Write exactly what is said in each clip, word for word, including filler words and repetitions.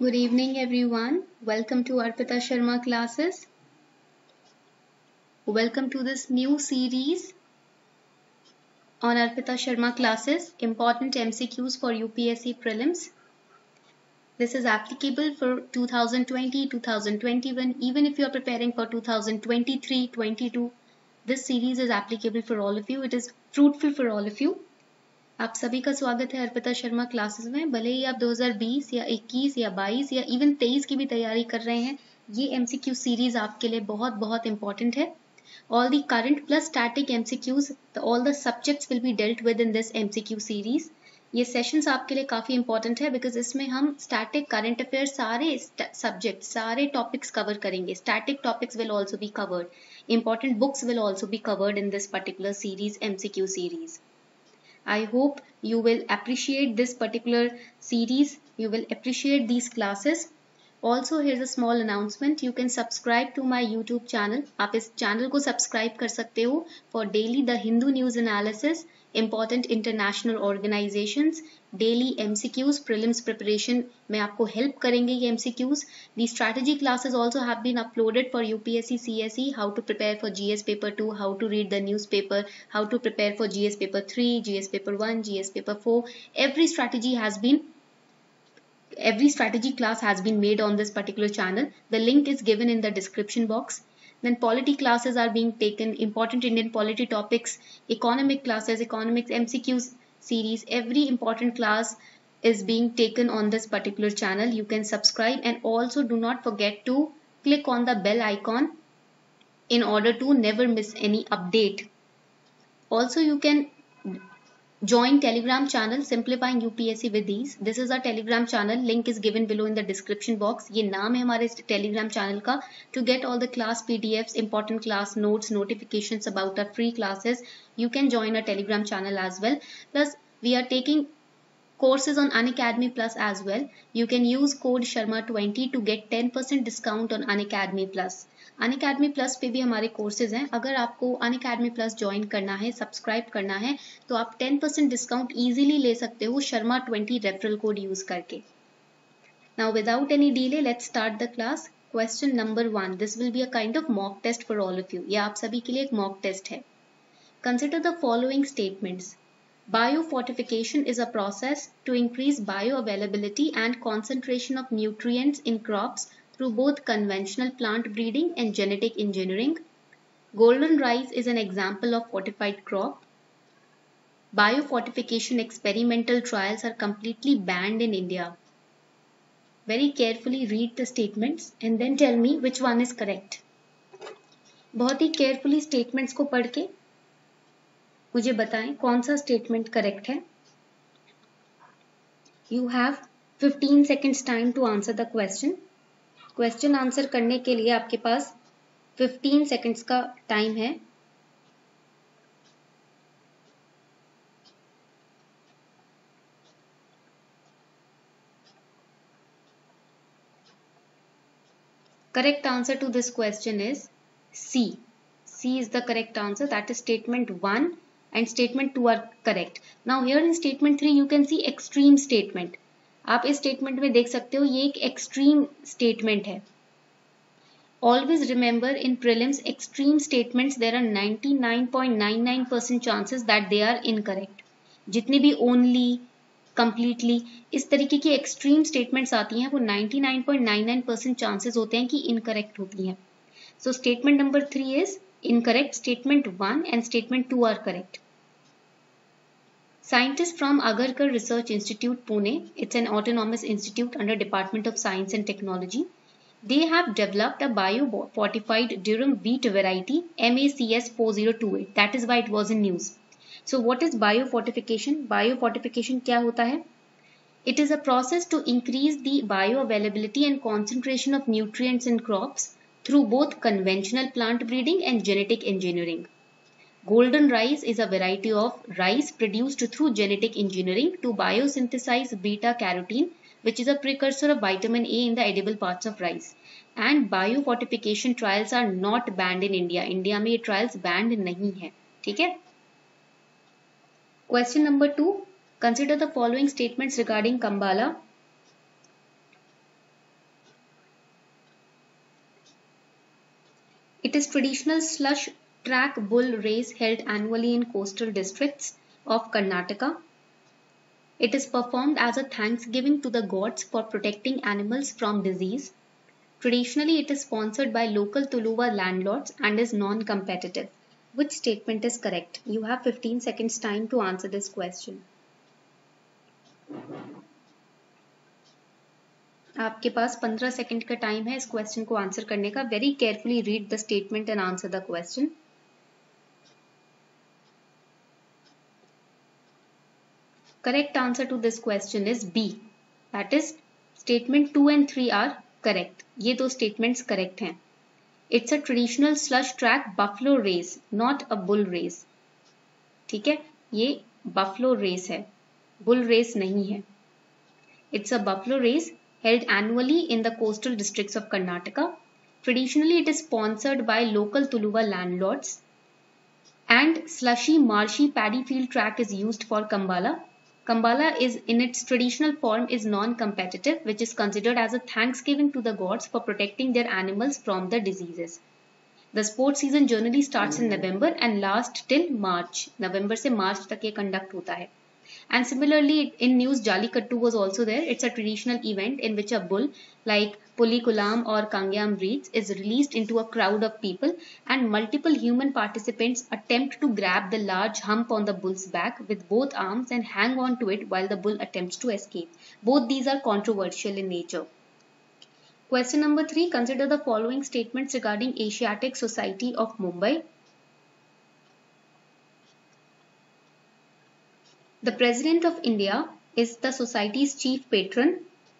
Good evening everyone. Welcome to Arpita Sharma classes. Welcome to this new series on Arpita Sharma classes, important M C Qs for U P S C prelims. This is applicable for two thousand twenty, two thousand twenty-one, even if you are preparing for two thousand twenty-three, twenty-two. This series is applicable for all of you. It is fruitful for all of you. आप सभी का स्वागत है Arpita Sharma classes में। भले ही आप दो हज़ार बीस या इक्कीस या बाईस या इवन तेईस की भी तैयारी कर रहे हैं, ये एमसीक्यू सीरीज आपके लिए बहुत बहुत इंपॉर्टेंट है। All the current plus static M C Qs, the, all the subjects will be dealt with in this M C Q series. ये सेशंस आपके लिए काफ़ी इंपॉर्टेंट है बिकॉज इसमें हम स्टैटिक करंट अफेयर सारे सब्जेक्ट सारे टॉपिक्स कवर करेंगे. Static topics will also be covered. Important books will also be covered in this particular series M C Q series. I hope you will appreciate this particular series. You will appreciate these classes. Also, here's a small announcement. You can subscribe to my YouTube channel. आप इस channel को subscribe कर सकते हो for daily the Hindu news analysis, important international organizations, daily M C Qs, prelims preparation में आपको help करेंगे ये M C Qs. The strategy classes also have been uploaded for U P S C C S E, how to prepare for G S paper two, how to read the newspaper, how to prepare for G S paper three, G S paper one, G S paper four. Every strategy has been Every strategy class has been made on this particular channel. The link is given in the description box. Then polity classes are being taken, important Indian polity topics, economic classes, economics M C Qs series. Every important class is being taken on this particular channel. You can subscribe and also do not forget to click on the bell icon in order to never miss any update. Also, you can join Telegram channel Simplifying U P S C with Ease. This is our Telegram channel. Link is given below in the description box. ये नाम है हमारे Telegram channel का. To get all the class P D Fs, important class notes, notifications about our free classes, you can join our Telegram channel as well. Plus, we are taking courses on Unacademy Plus as well. You can use code Sharma twenty to get ten percent discount on Unacademy Plus. Unacademy Plus पे भी हमारे courses हैं. अगर आपको Unacademy Plus join करना है, subscribe करना है, तो आप ten percent डिस्काउंट इजीली ले सकते हो Sharma twenty referral code use करके. Now without any delay, let's start the class. Question number one. This will be a kind of mock test for all of you. ये आप सभी के लिए एक mock test है. Consider the following statements. Biofortification is a process to increase bioavailability and concentration of nutrients in crops through both conventional plant breeding and genetic engineering. Golden rice is an example of fortified crop. Biofortification experimental trials are completely banned in India. Very carefully read the statements and then tell me which one is correct. बहुत ही carefully statements को पढ़ के मुझे बताएं कौन सा statement correct है. You have fifteen seconds time to answer the question. Question answer करने के लिए आपके पास fifteen seconds का टाइम है. Correct answer to this question is C. C is the correct answer. That is statement one and statement two are correct. Now here in statement three you can see extreme statement. आप इस statement में देख सकते हो ये एक extreme statement है. Always remember in prelims extreme statements there are ninety-nine point nine nine percent chances that they are incorrect. जितने भी only, completely इस तरीके की एक्सट्रीम स्टेटमेंट्स आती हैं वो ninety-nine point nine nine percent chances होते हैं कि इनकरेक्ट होती हैं. So statement number three is incorrect. Statement one and statement two are correct. Scientists from Agarkar Research Institute, Pune, it's an autonomous institute under Department of Science and Technology. They have developed a bio-fortified durum wheat variety M A C S four zero two eight. That is why it was in news. So what is biofortification? Biofortification क्या होता है? It is a process to increase the bioavailability and concentration of nutrients in crops through both conventional plant breeding and genetic engineering. Golden rice is a variety of rice produced through genetic engineering to biosynthesize beta carotene, which is a precursor of vitamin A in the edible parts of rice. And biofortification trials are not banned in India. India में ये trials banned नहीं है. ठीक है? Question number two. Consider the following statements regarding Kambala. is traditional slush track bull race held annually in coastal districts of Karnataka. It is performed as a thanksgiving to the gods for protecting animals from disease. Traditionally, it is sponsored by local Tuluva landlords and is non-competitive. Which statement is correct? You have fifteen seconds time to answer this question. आपके पास पंद्रह second का time है इस question को answer करने का. Very carefully read the statement and answer the question. Correct answer to this question is B. That is, statement two and three are correct. ये दो statements correct हैं. It's a traditional slush track buffalo race, not a bull race. ठीक है, ये buffalo race है, bull race नहीं है. It's a buffalo race held annually in the coastal districts of Karnataka. Traditionally, it is sponsored by local Tuluva landlords. And slushy marshy paddy field track is used for Kambala. Kambala is in its traditional form is non-competitive, which is considered as a thanksgiving to the gods for protecting their animals from the diseases. The sports season generally starts in November and lasts till March. November से March तक ये conduct होता है. And similarly, in news, Jallikattu was also there. It's a traditional event in which a bull like Pulikulam or Kangyam breeds is released into a crowd of people and multiple human participants attempt to grab the large hump on the bull's back with both arms and hang on to it while the bull attempts to escape. Both these are controversial in nature. Question number three. Consider the following statements regarding Asiatic Society of Mumbai. The President of India is the society's chief patron.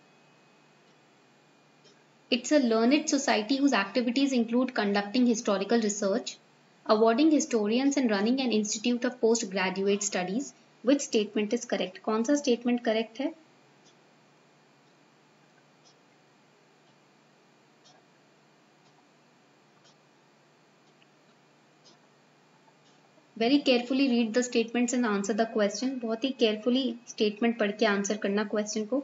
It's a learned society whose activities include conducting historical research, awarding historians and running an institute of postgraduate studies. Which statement is correct? कौन सा statement correct है? Very carefully read the statements and answer the question. बहुत ही carefully statement पढ़ के answer करना question को.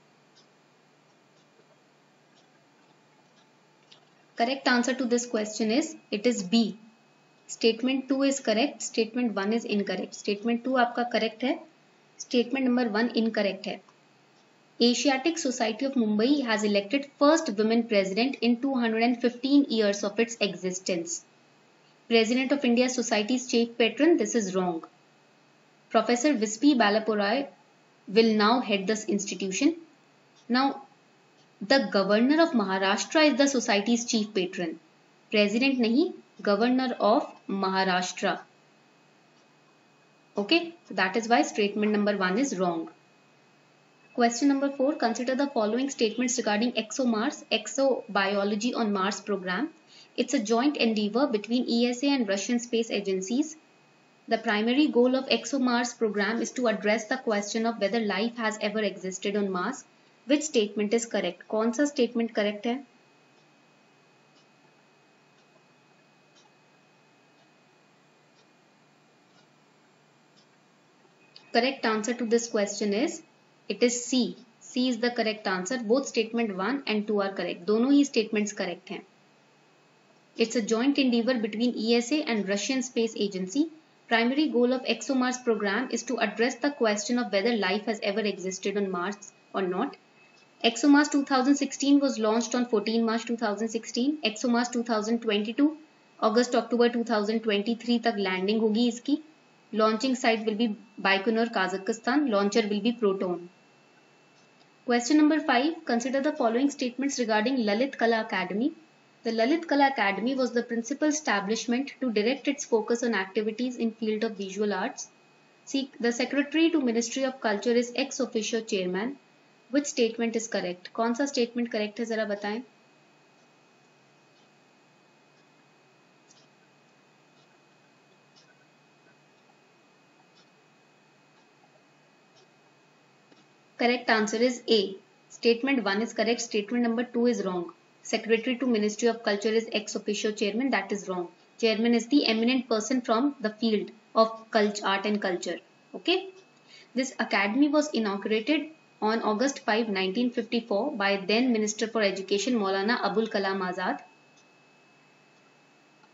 Correct answer to this question is it is B. Statement two is correct. Statement one is incorrect. Statement two आपका correct है. Statement number one incorrect है. Asiatic Society of Mumbai has elected first women president in two hundred fifteen years of its existence. President of India Society's chief patron, this is wrong. Professor Vispi Balapurai will now head this institution. Now, the governor of Maharashtra is the society's chief patron. President nahi, governor of Maharashtra. Okay, so that is why statement number one is wrong. Question number four. Consider the following statements regarding ExoMars, Exobiology on Mars program. It's a joint endeavor between E S A and Russian space agencies. The primary goal of ExoMars program is to address the question of whether life has ever existed on Mars. Which statement is correct? कौन सा statement correct है? Correct answer to this question is it is C. C is the correct answer. Both statement one and two are correct. दोनों ही statements correct हैं. It's a joint endeavor between E S A and Russian Space Agency. Primary goal of ExoMars program is to address the question of whether life has ever existed on Mars or not. ExoMars twenty sixteen was launched on fourteenth March two thousand sixteen. ExoMars twenty twenty-two, August October two thousand twenty-three तक landing होगी इसकी. Launching site will be Baikonur, Kazakhstan. Launcher will be Proton. Question number five. Consider the following statements regarding Lalit Kala Academy. The Lalit Kala Academy was the principal establishment to direct its focus on activities in field of visual arts. See, the Secretary to Ministry of Culture is ex officio chairman. Which statement is correct? कौन सा statement correct है जरा बताएं. Correct answer is A. Statement one is correct. Statement number two is wrong. Secretary to Ministry of Culture is ex officio chairman. That is wrong. Chairman is the eminent person from the field of culture, art and culture. Okay. This academy was inaugurated on August fifth, nineteen fifty-four by then Minister for Education Maulana Abul Kalam Azad.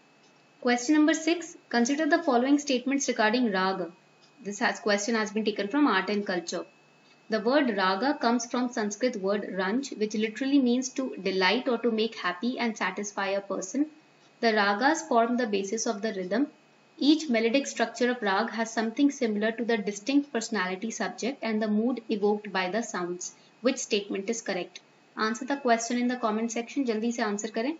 Question number six. Consider the following statements regarding raga. This has question has been taken from Art and Culture. The word raga comes from Sanskrit word ranj, which literally means to delight or to make happy and satisfy a person. The ragas form the basis of the rhythm. Each melodic structure of rag has something similar to the distinct personality subject and the mood evoked by the sounds. Which statement is correct? Answer the question in the comment section. जल्दी से answer करें.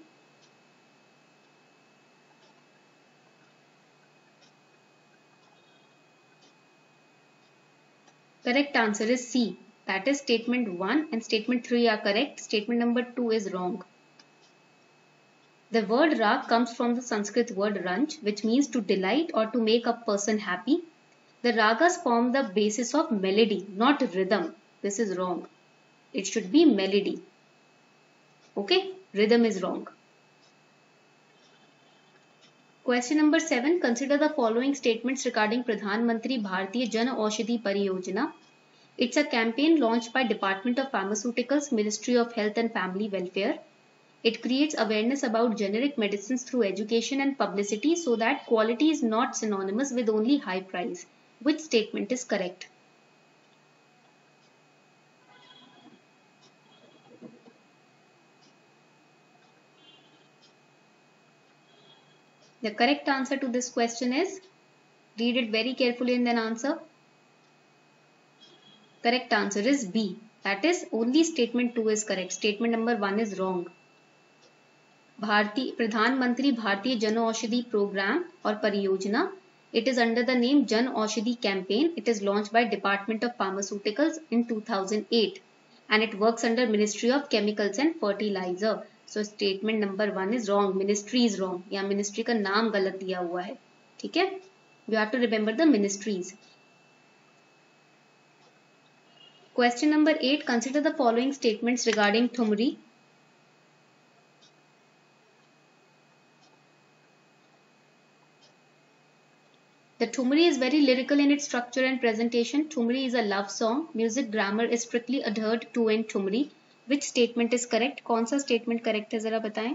Correct answer is C. That is statement one and statement three are correct. Statement number two is wrong. The word rag comes from the Sanskrit word ranj, which means to delight or to make a person happy. The ragas form the basis of melody, not rhythm. This is wrong. It should be melody. Okay, rhythm is wrong. Question number seven. Consider the following statements regarding Pradhan Mantri Bharatiya Jan Aushadhi Pariyojana. It's a campaign launched by Department of Pharmaceuticals, Ministry of Health and Family Welfare. It creates awareness about generic medicines through education and publicity so that quality is not synonymous with only high price. Which statement is correct? The correct answer to this question is, read it very carefully and then answer. Correct answer is B. That is, only statement two is correct. Statement number one is wrong. Bharati, Pradhan Mantri Bharatiya Jan Aushadhi Program or Pariyojana. It is under the name Jan Aushadhi Campaign. It is launched by Department of Pharmaceuticals in two thousand eight and it works under Ministry of Chemicals and Fertilizer. So statement number one is wrong. Ministry is wrong. या ministry का नाम गलत दिया हुआ है. ठीक है? You have to remember the ministries. Question number eight. Consider the following statements regarding Thumri. The Thumri is very lyrical in its structure and presentation. Thumri is a love song. Music grammar is strictly adhered to in Thumri. Which statement is correct? कौन सा statement correct है जरा बताएं.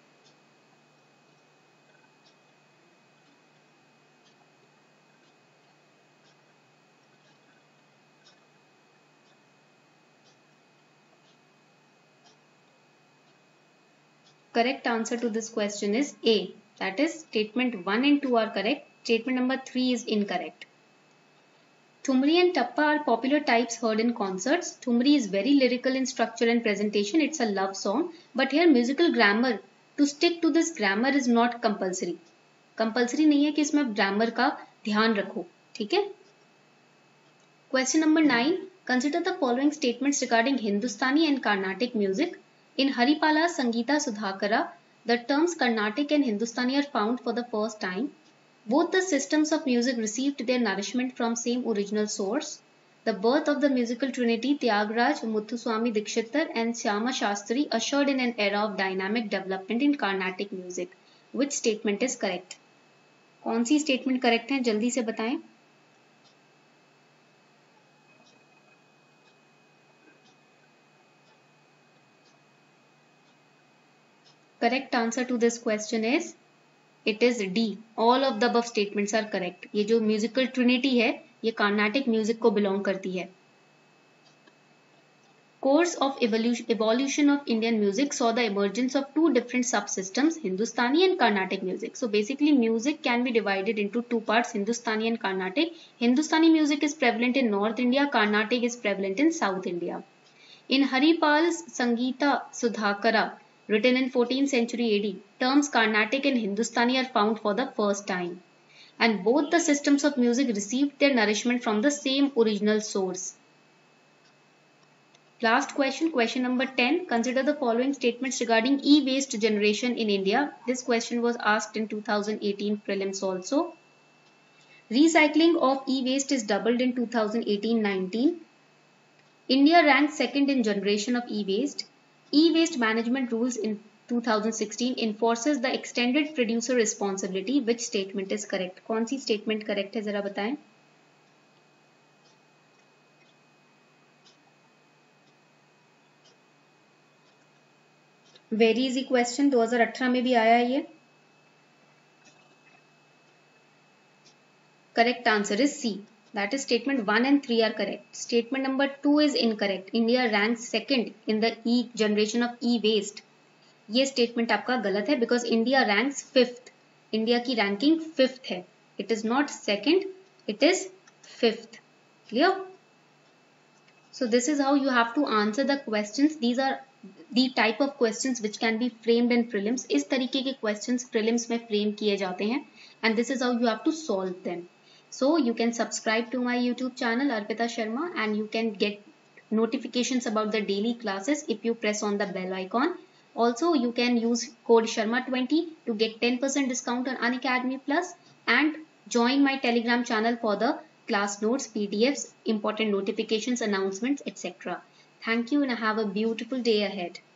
Correct answer to this question is A. That is, statement one and two are correct. Statement number three is incorrect. Thumri and Tappa are popular types heard in concerts. Thumri is very lyrical in structure and presentation. It's a love song. But here musical grammar, to stick to this grammar is not compulsory. Compulsory नहीं है कि इसमें grammar का ध्यान रखो. ठीक है? Question number nine. Consider the following statements regarding Hindustani and Carnatic music. In Haripala Sangeeta Sudhakara, the terms Carnatic and Hindustani are found for the first time. Both the systems of music received their nourishment from same original source. The birth of the musical trinity Tyagaraja, Muthuswami Dikshitar and Syama Shastri ushered in an era of dynamic development in Carnatic music. Which statement is correct? कौन सी statement correct है जल्दी से बताएं. Correct answer to this question is, it is D. All of the above statements are correct. ये जो musical trinity है, ये Carnatic music को belong करती है. Course of evolution, evolution of Indian music saw the emergence of two different subsystems, Hindustani and Carnatic music. So basically music can be divided into two parts, Hindustani and Carnatic. Hindustani music is prevalent in North India, Carnatic is prevalent in South India. In Haripal's Sangeeta Sudhakara, written in fourteenth century A D, terms Carnatic and Hindustani are found for the first time. And both the systems of music received their nourishment from the same original source. Last question, question number ten. Consider the following statements regarding e-waste generation in India. This question was asked in two thousand eighteen prelims also. Recycling of e-waste is doubled in two thousand eighteen nineteen. India ranked second in generation of e-waste. E-waste management rules in two thousand sixteen enforces the extended producer responsibility. Which statement is correct? कौन सी statement correct है जरा बताएं. Very easy question, दो हज़ार अठारह में भी आया है ये. correct answer is C. That is statement one and three are correct. Statement number two is incorrect. India ranks second in the e generation of e-waste. ये statement आपका गलत है because India ranks fifth. India की ranking fifth है. It is not second, it is fifth. Clear? So this is how you have to answer the questions. These are the type of questions which can be framed in prelims. इस तरीके के questions prelims में frame किए जाते हैं and this is how you have to solve them. So you can subscribe to my YouTube channel Arpita Sharma and you can get notifications about the daily classes if you press on the bell icon. Also you can use code Sharma twenty to get ten percent discount on Unacademy Plus and join my Telegram channel for the class notes, P D Fs, important notifications, announcements, et cetera. Thank you and have a beautiful day ahead.